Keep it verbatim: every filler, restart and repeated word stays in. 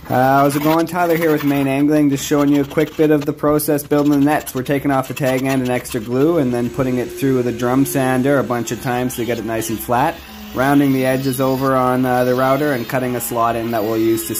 Uh, how's it going? Tyler here with Maine Angling, just showing you a quick bit of the process building the nets. We're taking off the tag end and extra glue and then putting it through the drum sander a bunch of times to get it nice and flat, rounding the edges over on uh, the router and cutting a slot in that we'll use to